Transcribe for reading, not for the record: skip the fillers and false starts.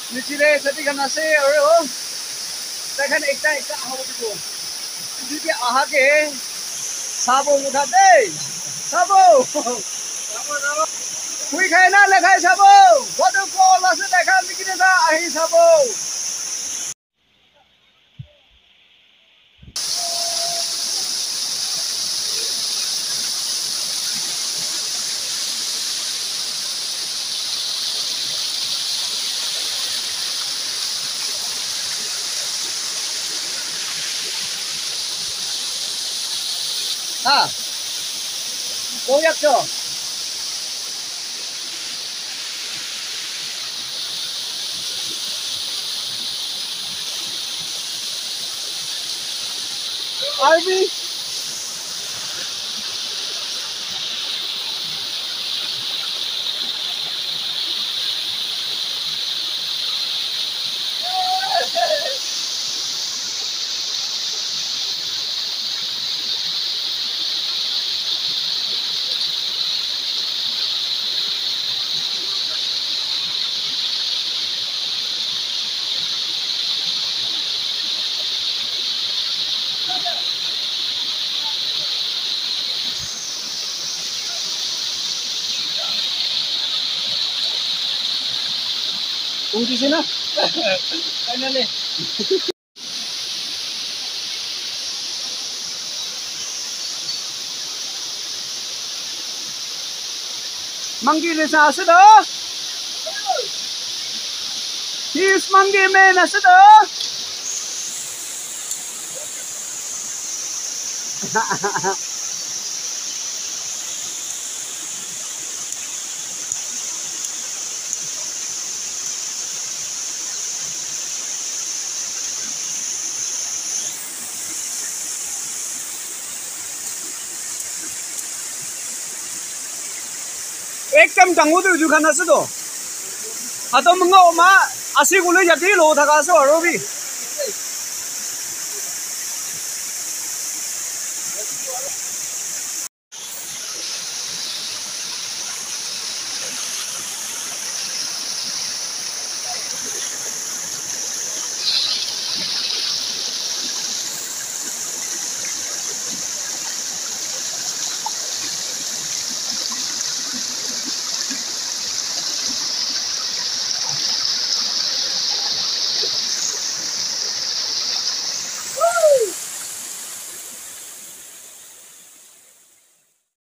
Nichire sati kana se aro takhan ekta aho dibo judi ahage sabo mutha de sabo kui khai na lekhai sabo bodu ko lase dekha mikine da ahi sabo ha koyak cho arbi ungki sina finally monkey ne sa ase do he's monkey man ase do एकदम डांगो दे जुखाना से तो हातो मंगो मा आसी गुले जाती लो थका सो अरो भी